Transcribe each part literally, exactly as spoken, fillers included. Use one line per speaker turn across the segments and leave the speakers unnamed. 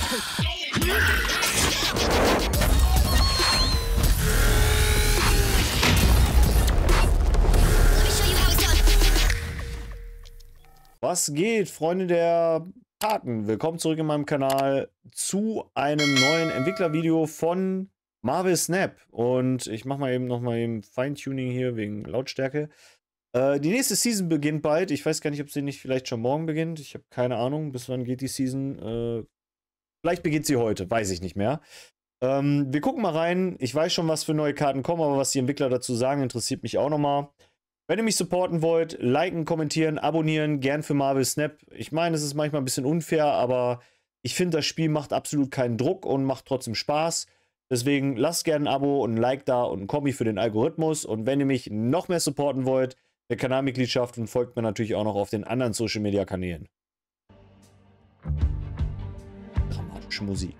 Was geht, Freunde der Karten? Willkommen zurück in meinem Kanal zu einem neuen Entwicklervideo von Marvel Snap. Und ich mache mal eben noch mal eben Feintuning hier wegen Lautstärke. Äh, die nächste Season beginnt bald. Ich weiß gar nicht, ob sie nicht vielleicht schon morgen beginnt. Ich habe keine Ahnung, bis wann geht die Season. Äh, vielleicht beginnt sie heute, weiß ich nicht mehr. Ähm, wir gucken mal rein. Ich weiß schon, was für neue Karten kommen, aber was die Entwickler dazu sagen, interessiert mich auch noch mal. Wenn ihr mich supporten wollt, liken, kommentieren, abonnieren, gern für Marvel Snap. Ich meine, es ist manchmal ein bisschen unfair, aber ich finde, das Spiel macht absolut keinen Druck und macht trotzdem Spaß. Deswegen lasst gerne ein Abo und ein Like da und ein Kommi für den Algorithmus. Und wenn ihr mich noch mehr supporten wollt, eine Kanalmitgliedschaft und folgt mir natürlich auch noch auf den anderen Social Media Kanälen. Dramatische Musik.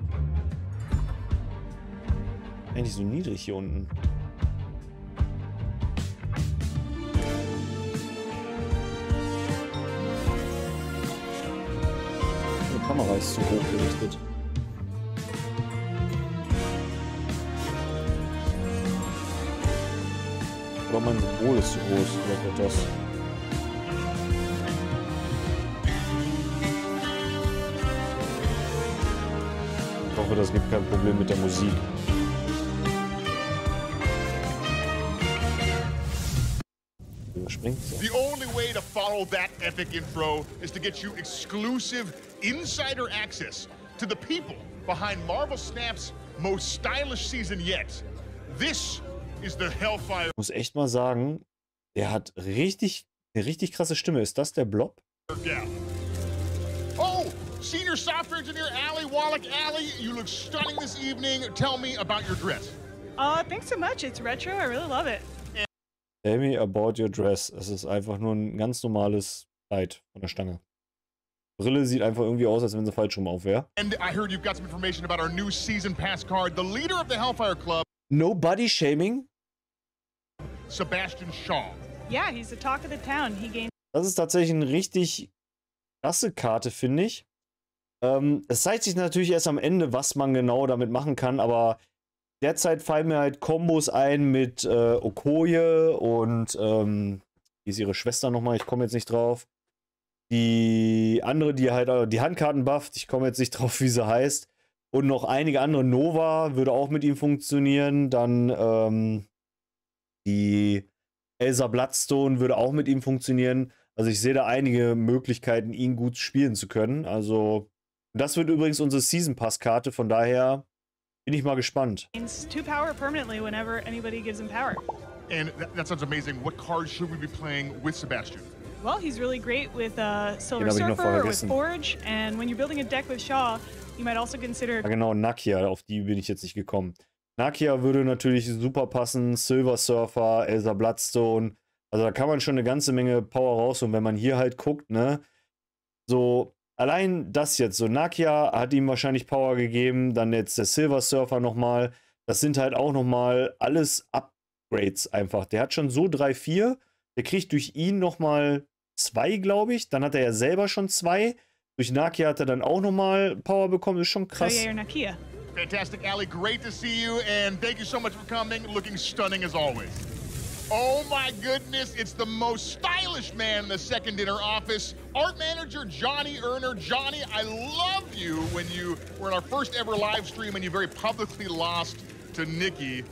Eigentlich so niedrig hier unten. Die Kamera ist zu hoch gerichtet. Oder mein Symbol ist zu groß, vielleicht wird das. Ich hoffe, das gibt kein Problem mit der Musik.
The only way to follow that epic intro is to get you exclusive insider access to the people behind Marvel Snap's most stylish season yet. This is the Hellfire.
Ich muss echt mal sagen, der hat richtig, eine richtig krasse Stimme. Ist das der Blob?
Gala. Oh, Senior Software Engineer Ali Wallach. Ali, you look stunning this evening. Tell me about your dress.
Uh, thanks so much. It's retro. I really love it.
Tell me about your dress. Es ist einfach nur ein ganz normales Kleid von der Stange. Brille sieht einfach irgendwie aus, als wenn sie falsch rum auf wäre.
And I heard you've got some information about our new season pass card. The leader of the Hellfire Club.
No body shaming?
Sebastian Shaw.
Yeah, he's the talk of the town. He gained.
Das ist tatsächlich eine richtig krasse Karte, finde ich. Ähm, es zeigt sich natürlich erst am Ende, was man genau damit machen kann, aber derzeit fallen mir halt Kombos ein mit äh, Okoye und ähm, wie ist ihre Schwester nochmal? Ich komme jetzt nicht drauf. Die andere, die halt äh, die Handkarten bufft, ich komme jetzt nicht drauf, wie sie heißt. Und noch einige andere. Nova würde auch mit ihm funktionieren. Dann ähm, die Elsa Bloodstone würde auch mit ihm funktionieren. Also ich sehe da einige Möglichkeiten, ihn gut spielen zu können. Also das wird übrigens unsere Season Pass Karte, von daher bin ich mal gespannt.
Two power permanently whenever anybody gives him power.
And that, that sounds amazing. What cards should we be playing with Sebastian?
Well, he's really great with uh, Silver Surfer or with Forge. And when you're building a deck with Shaw, you might also consider...
Ja, genau, Nakia, auf die bin ich jetzt nicht gekommen. Nakia würde natürlich super passen. Silver Surfer, Elsa Bloodstone. Also da kann man schon eine ganze Menge Power rausholen, wenn man hier halt guckt, ne? So... Allein das jetzt, so Nakia hat ihm wahrscheinlich Power gegeben, dann jetzt der Silver Surfer nochmal. Das sind halt auch nochmal alles Upgrades einfach. Der hat schon so drei, vier. Der kriegt durch ihn nochmal zwei, glaube ich. Dann hat er ja selber schon zwei. Durch Nakia hat er dann auch nochmal Power bekommen. Das ist schon krass.
So yeah, Nakia.
Fantastic, Ali. Great to see you. And thank you so much for coming. Looking stunning as always. Oh my goodness, it's the most stylish man in the second inner office. Art manager Johnny Erner. Johnny, I love you when you were in our first ever live stream and you very publicly lost to Nikki.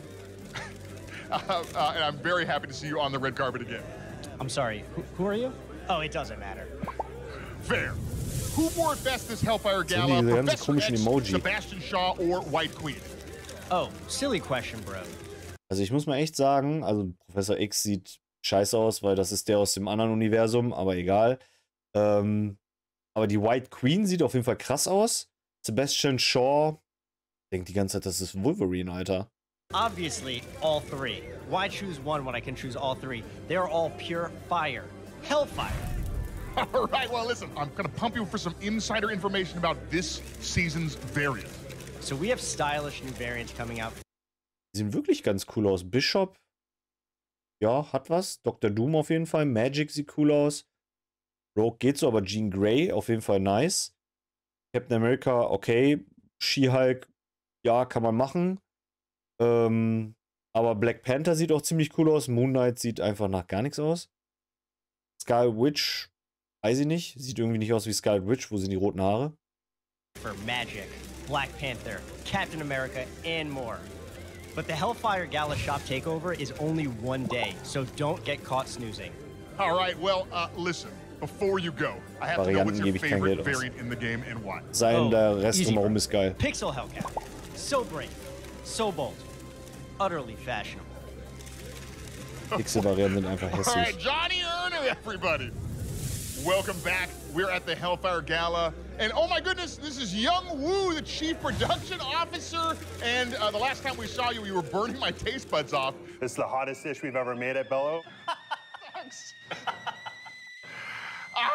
uh, uh, and I'm very happy to see you on the red carpet again.
I'm sorry, who, who are you? Oh, it doesn't matter.
Fair. Who wore it best this Hellfire Gala? Professor X,
Emoji.
Sebastian Shaw, or White Queen?
Oh, silly question, bro.
Also ich muss mal echt sagen, also Professor X sieht scheiße aus, weil das ist der aus dem anderen Universum, aber egal. Ähm, aber die White Queen sieht auf jeden Fall krass aus. Sebastian Shaw denkt die ganze Zeit, das ist Wolverine, Alter.
Obviously, all three. Why choose one when I can choose all three? They're all pure fire. Hellfire.
All right, well, listen, I'm gonna pump you for some insider information about this season's variant.
So we have stylish new variants coming out.
Die sehen wirklich ganz cool aus. Bishop, ja, hat was. Doktor Doom auf jeden Fall. Magic sieht cool aus. Rogue geht so, aber Jean Grey auf jeden Fall nice. Captain America, okay. She-Hulk, ja, kann man machen. Ähm, aber Black Panther sieht auch ziemlich cool aus. Moon Knight sieht einfach nach gar nichts aus. Scarlet Witch, weiß ich nicht. Sieht irgendwie nicht aus wie Scarlet Witch. Wo sind die roten Haare?
For Magic, Black Panther, Captain America, and more. But the Hellfire Gala shop takeover is only one day, so don't get caught snoozing.
All right, well, uh, listen. Before you go, I have to know what's your favorite variant in the game and why.
Sein der Rest drumherum ist geil.
Pixel Hellcat. So brave, so bold, utterly fashionable.
Pixel-Varianten sind einfach hässlich.
All right, Johnny Erner, everybody. Welcome back. We're at the Hellfire Gala. And oh my goodness, this is Young Woo, the Chief Production Officer. And uh, the last time we saw you, you were burning my taste buds off.
This is the hottest dish we've ever made at Bello.
Thanks. ah!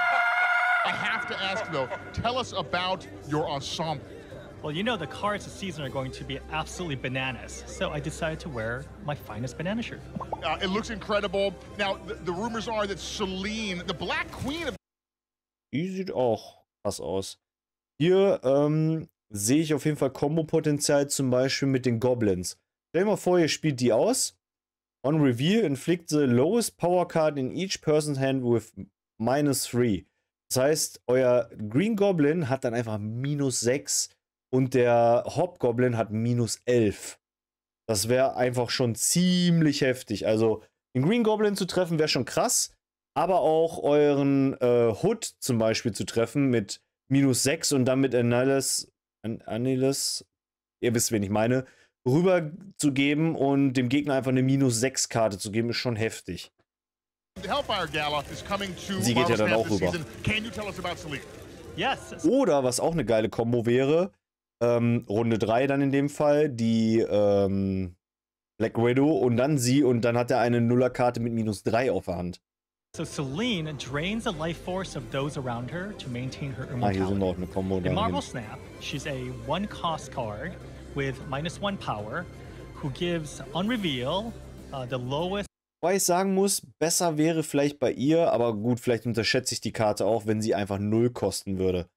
I have to ask though, tell us about your ensemble.
Well, you know the cards this season are going to be absolutely bananas, so I decided to wear my finest banana shirt.
Uh, it looks incredible. Now, the, the rumors are that Selene, the Black Queen of...
Die sieht auch krass aus. Hier ähm, sehe ich auf jeden Fall Kombo-Potenzial zum Beispiel mit den Goblins. Stell dir mal vor, ihr spielt die aus. On reveal, inflict the lowest power card in each person's hand with minus three. Das heißt, euer Green Goblin hat dann einfach minus sechs. Und der Hobgoblin hat minus elf. Das wäre einfach schon ziemlich heftig. Also, den Green Goblin zu treffen wäre schon krass. Aber auch euren äh, Hood zum Beispiel zu treffen mit minus sechs und dann mit Annihilus, An Annihilus, ihr wisst, wen ich meine, rüber zu geben und dem Gegner einfach eine minus sechs Karte zu geben, ist schon heftig.
The Hellfire Gala is coming to
Sie geht ja dann auch rüber.
Can you tell us about Selene?
Yes.
Oder, was auch eine geile Kombo wäre, Ähm, Runde drei dann in dem Fall, die ähm, Black Widow und dann sie und dann hat er eine Nuller-Karte mit minus drei auf der Hand.
So Selene drains the life force of those around her to maintain her immortality.
Ah, hier sind wir auch eine Kombo.
In Marvel Snap, she's a one-cost card with minus one power who gives on reveal uh, the lowest.
Wobei ich sagen muss, besser wäre vielleicht bei ihr, aber gut, vielleicht unterschätze ich die Karte auch, wenn sie einfach null kosten würde.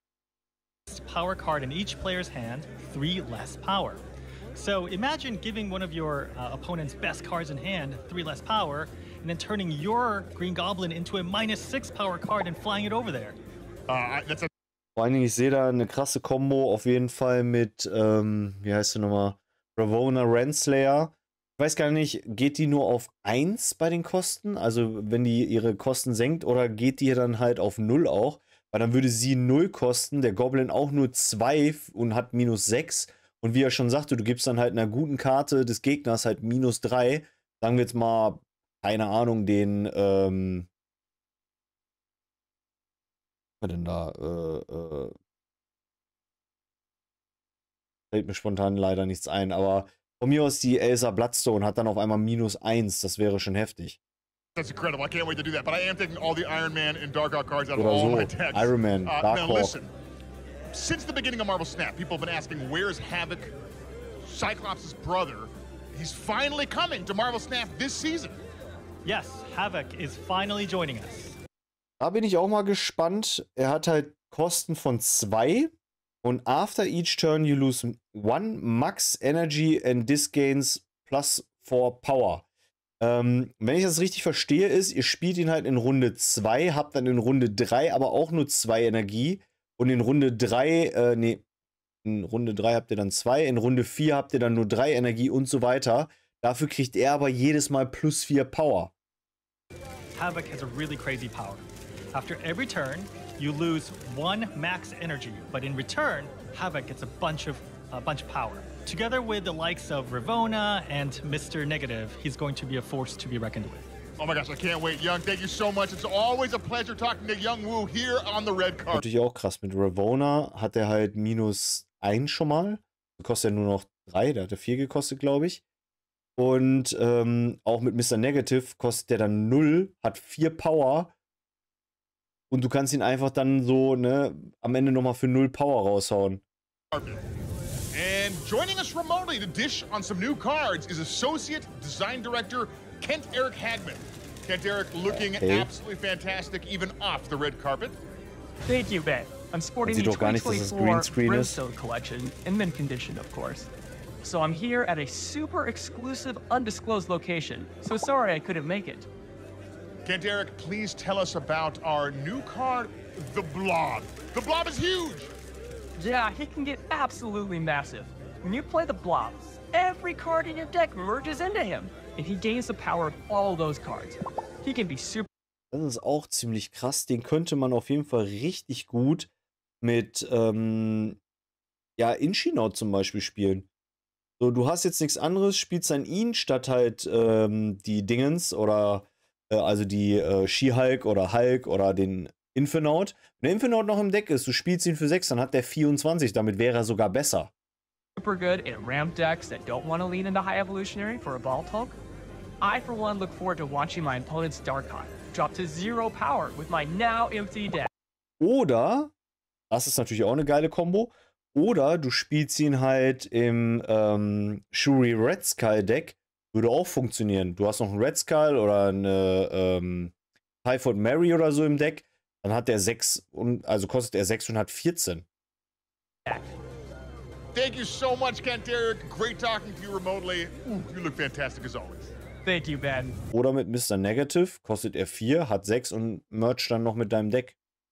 Power card in each player's hand, three less power. So imagine giving one of your uh, opponent's best cards in hand three less power, and then turning your Green Goblin into a minus six power card and flying it over there.
Uh, that's a
Vor allen Dingen, ich sehe da eine krasse Kombo auf jeden Fall mit, ähm, wie heißt sie nochmal, Ravonna Renslayer. Ich weiß gar nicht, geht die nur auf eins bei den Kosten? Also wenn die ihre Kosten senkt, oder geht die dann halt auf null auch? Weil dann würde sie null kosten, der Goblin auch nur zwei und hat minus sechs. Und wie er schon sagte, du gibst dann halt einer guten Karte des Gegners halt minus drei. Sagen wir jetzt mal, keine Ahnung, den, ähm... was denn da? Äh, äh... Fällt mir spontan leider nichts ein, aber von mir aus die Elsa Bloodstone hat dann auf einmal minus eins. Das wäre schon heftig.
That's incredible. I can't wait to do that. But I am taking all the Iron Man and Dark Hawk cards out of
Oder
all
so.
my decks.
Iron Man,
uh,
Dark
now
Hawk.
listen. Since the beginning of Marvel Snap, people have been asking, where's Havoc, Cyclops' brother? He's finally coming to Marvel Snap this season.
Yes, Havoc is finally joining us.
Da bin ich auch mal gespannt. Er hat halt Kosten von zwei. Und after each turn you lose one max energy and this gains plus four power. Ähm, wenn ich das richtig verstehe, ist, ihr spielt ihn halt in Runde zwei, habt dann in Runde drei aber auch nur zwei Energie. Und in Runde drei, äh, nee, in Runde drei habt ihr dann zwei, in Runde vier habt ihr dann nur drei Energie und so weiter. Dafür kriegt er aber jedes Mal plus vier Power.
Havoc has a really crazy power. After every turn, you lose one max energy, but in return, Havoc gets a bunch of a bunch of power. Together with the likes of Ravonna and Mister Negative, he's going to be a force to be reckoned with.
Oh my gosh, I can't wait. Young, thank you so much. It's always a pleasure talking to Young Woo here on the red card.
Natürlich auch krass. Mit Ravonna hat er halt minus eins schon mal. Kostet er nur noch drei, der hatte vier gekostet, glaube ich. Und ähm, auch mit Mister Negative kostet der dann null, hat vier Power. Und du kannst ihn einfach dann so, ne, am Ende nochmal für null Power raushauen.
And joining us remotely to dish on some new cards is Associate Design Director Kent Eric Hagman. Kent Eric looking
okay.
absolutely fantastic even off the red carpet.
Thank you, Ben. I'm sporting the twenty twenty-four Brimstone collection in mint condition, of course. So I'm here at a super exclusive, undisclosed location. So sorry I couldn't make it.
Kent Eric, please tell us about our new card, the Blob. The Blob is huge!
Yeah, he can get absolutely massive. When you play the Blob, every card in your deck merges into him, and he gains the power of all those cards. He can be super.
Das ist auch ziemlich krass. Den könnte man auf jeden Fall richtig gut mit ähm, ja, Inchinaut zum Beispiel spielen. So, du hast jetzt nichts anderes, spielst dann ihn statt halt ähm, die Dingens oder äh, also die äh, She-Hulk oder Hulk oder den Infinaut. Wenn der Infinaut noch im Deck ist, du spielst ihn für sechs, dann hat der vierundzwanzig, damit wäre er sogar besser.
Super good in ramp decks that don't want to lean into High Evolutionary for a Vault Hulk. I, for one, look forward to watching my opponent's Darkon drop to zero power with my now empty deck.
Oder, das ist natürlich auch eine geile Kombo, oder du spielst ihn halt im ähm, Shuri Red Skull Deck, würde auch funktionieren. Du hast noch einen Red Skull oder eine ähm, Typhoid Mary oder so im Deck, dann hat der sechs, und, also kostet er sechs und hat vierzehn.
Thank you so much, Kent Eric. Great talking to you remotely. Ooh, you look fantastic as always.
Thank you, Ben.
Oder mit Mister Negative, kostet er vier, hat sechs und mercht dann noch mit deinem Deck.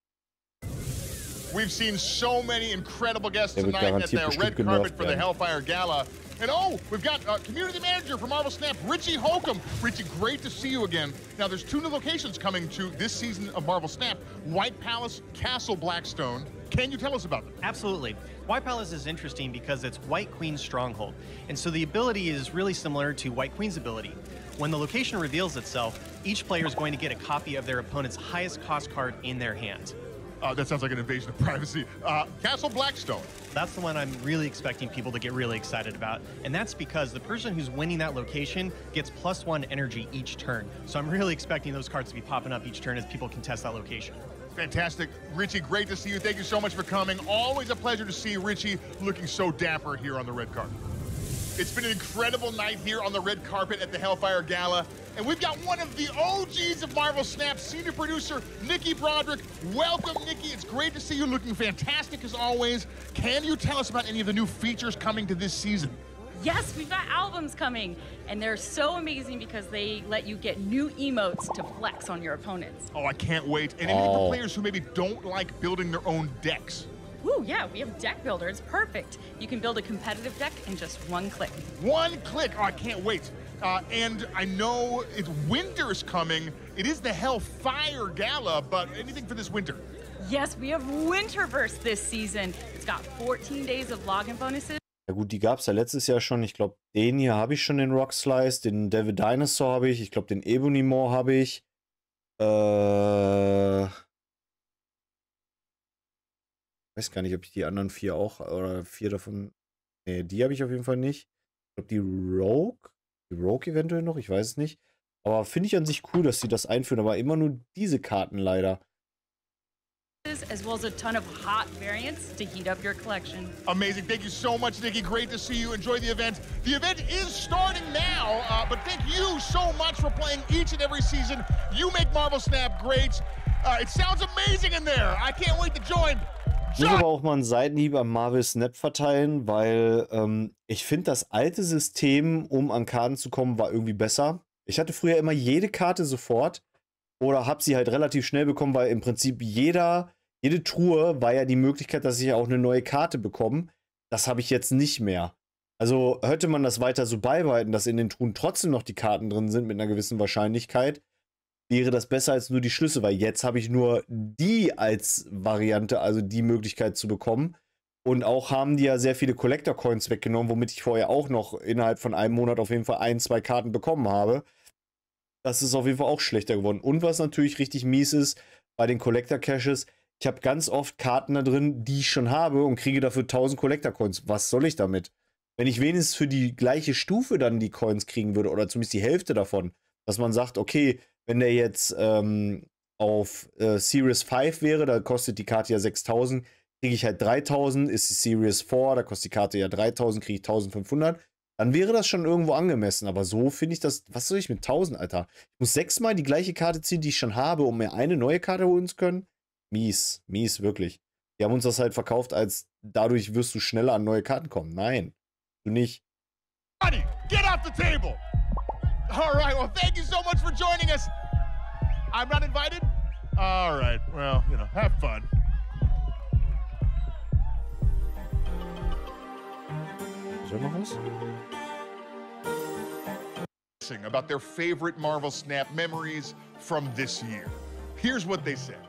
We've seen so many incredible guests tonight at the red carpet for the Hellfire Gala. And oh, we've got uh, community manager for Marvel Snap, Richie Holcomb. Richie, great to see you again. Now, there's two new locations coming to this season of Marvel Snap, White Palace, Castle Blackstone. Can you tell us about them?
Absolutely. White Palace is interesting because it's White Queen's stronghold. And so the ability is really similar to White Queen's ability. When the location reveals itself, each player is going to get a copy of their opponent's highest cost card in their hand.
Uh, that sounds like an invasion of privacy. Uh, Castle Blackstone.
That's the one I'm really expecting people to get really excited about. And that's because the person who's winning that location gets plus one energy each turn. So I'm really expecting those cards to be popping up each turn as people contest that location.
Fantastic. Richie, great to see you. Thank you so much for coming. Always a pleasure to see Richie looking so dapper here on the red carpet. It's been an incredible night here on the red carpet at the Hellfire Gala. And we've got one of the O Gs of Marvel Snap, senior producer Nikki Broderick. Welcome, Nikki. It's great to see you looking fantastic as always. Can you tell us about any of the new features coming to this season?
Yes, we've got albums coming, and they're so amazing because they let you get new emotes to flex on your opponents.
Oh, I can't wait. And anything
Oh.
for players who maybe don't like building their own decks.
Ooh, yeah, we have Deck Builder. It's perfect. You can build a competitive deck in just one click.
One click. Oh, I can't wait. Uh, and I know it's winter's coming. It is the Hellfire Gala, but anything for this winter?
Yes, we have Winterverse this season. It's got fourteen days of Login bonuses.
Ja gut, die gab es ja letztes Jahr schon. Ich glaube, den hier habe ich schon, den Rock Slice, den Devil Dinosaur habe ich, ich glaube, den Ebony Maw habe ich. Äh... Ich weiß gar nicht, ob ich die anderen vier auch, oder vier davon, nee, die habe ich auf jeden Fall nicht. Ich glaube, die Rogue, die Rogue eventuell noch, ich weiß es nicht. Aber finde ich an sich cool, dass sie das einführen, aber immer nur diese Karten leider.
As well as a ton of hot variants to heat up your collection.
Amazing. Thank you so much, Nikki. Great to see you. Enjoy the event. The event is starting now, uh, but thank you so much for playing each and every season. You make Marvel Snap great. Uh, it sounds amazing in there. I can't wait to join.
Ich muss aber auch mal einen Seitenhieb am Marvel Snap verteilen, weil ähm, ich finde, das alte System, um an Karten zu kommen, war irgendwie besser. Ich hatte früher immer jede Karte sofort oder habe sie halt relativ schnell bekommen, weil im Prinzip jeder, jede Truhe war ja die Möglichkeit, dass ich auch eine neue Karte bekomme. Das habe ich jetzt nicht mehr. Also hätte man das weiter so beibehalten, dass in den Truhen trotzdem noch die Karten drin sind mit einer gewissen Wahrscheinlichkeit, wäre das besser als nur die Schlüssel, weil jetzt habe ich nur die als Variante, also die Möglichkeit zu bekommen. Und auch haben die ja sehr viele Collector Coins weggenommen, womit ich vorher auch noch innerhalb von einem Monat auf jeden Fall ein, zwei Karten bekommen habe. Das ist auf jeden Fall auch schlechter geworden. Und was natürlich richtig mies ist, bei den Collector Caches, ich habe ganz oft Karten da drin, die ich schon habe und kriege dafür tausend Collector Coins. Was soll ich damit? Wenn ich wenigstens für die gleiche Stufe dann die Coins kriegen würde, oder zumindest die Hälfte davon, dass man sagt, okay, wenn der jetzt ähm, auf äh, Series fünf wäre, da kostet die Karte ja sechstausend, kriege ich halt dreitausend, ist die Series vier, da kostet die Karte ja dreitausend, kriege ich eintausendfünfhundert, dann wäre das schon irgendwo angemessen. Aber so finde ich das, was soll ich mit tausend, Alter? Ich muss sechsmal die gleiche Karte ziehen, die ich schon habe, um mir eine neue Karte holen zu können? Mies, mies, wirklich. Die haben uns das halt verkauft, als dadurch wirst du schneller an neue Karten kommen. Nein, du nicht.
Buddy, get off the table! All right, well, thank you so much for joining us. I'm not invited? All right, well, you know, have fun.
Ist da noch was?
About their favorite Marvel Snap memories from this year. Here's what they said.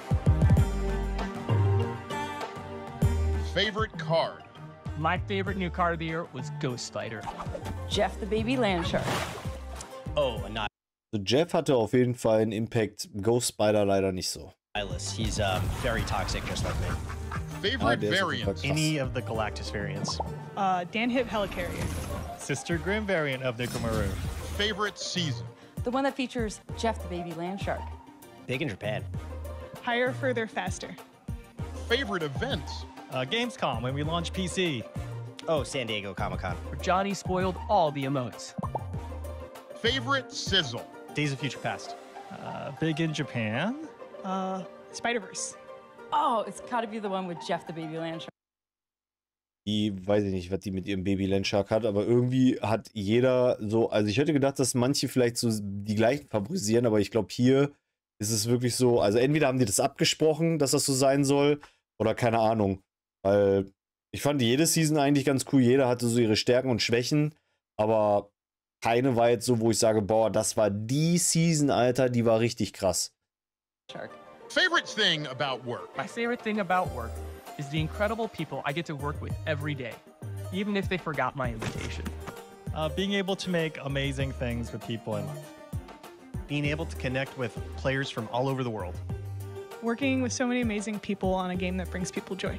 Favorite card.
My favorite new card of the year was Ghost Spider.
Jeff the Baby Landshark.
Oh, not.
So Jeff hatte auf jeden Fall einen Impact. Ghost Spider leider nicht so.
He's um, very toxic, just like me.
Favorite
ah,
variant.
Any of the Galactus variants.
Uh, Dan Hip Helicarrier.
Sister Grimm variant of Nikumaru.
Favorite season.
The one that features Jeff the Baby Landshark.
Big in Japan.
Higher, further, faster.
Favorite events.
Uh, Gamescom, when we launched P C.
Oh, San Diego Comic-Con.
Johnny spoiled all the emotes.
Favorite sizzle.
Days of Future Past.
Uh, big in Japan.
Uh, Spider-Verse.
Oh, it's gotta be the one with Jeff the Baby Landshark.
Die, weiß ich nicht, was die mit ihrem Baby Landshark hat, aber irgendwie hat jeder so, also ich hätte gedacht, dass manche vielleicht so die gleichen favorisieren, aber ich glaube, hier ist es wirklich so, also entweder haben die das abgesprochen, dass das so sein soll, oder keine Ahnung, weil ich fand jede Season eigentlich ganz cool, jeder hatte so ihre Stärken und Schwächen, aber keine war jetzt so, wo ich sage, boah, das war die Season, Alter, die war richtig krass.
Favorite thing about work.
My favorite thing about work is the incredible people I get to work with every day, even if they forgot my invitation.
Uh, being able to make amazing things with people I love.
Being able to connect with players from all over the world.
Working with so many amazing people on a game that brings people joy.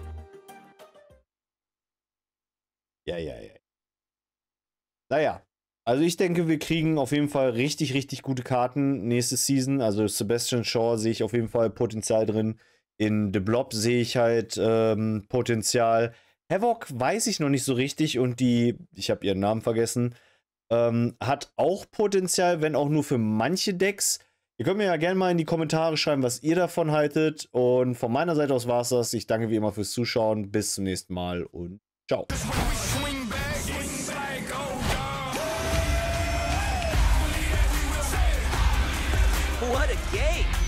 Ja, ja, ja. Naja, also ich denke, wir kriegen auf jeden Fall richtig, richtig gute Karten nächste Season. Also Sebastian Shaw sehe ich auf jeden Fall Potenzial drin. In The Blob sehe ich halt ähm, Potenzial. Havoc weiß ich noch nicht so richtig und die, ich habe ihren Namen vergessen, ähm, hat auch Potenzial, wenn auch nur für manche Decks. Ihr könnt mir ja gerne mal in die Kommentare schreiben, was ihr davon haltet. Und von meiner Seite aus war es das. Ich danke wie immer fürs Zuschauen. Bis zum nächsten Mal und ciao.
What a game!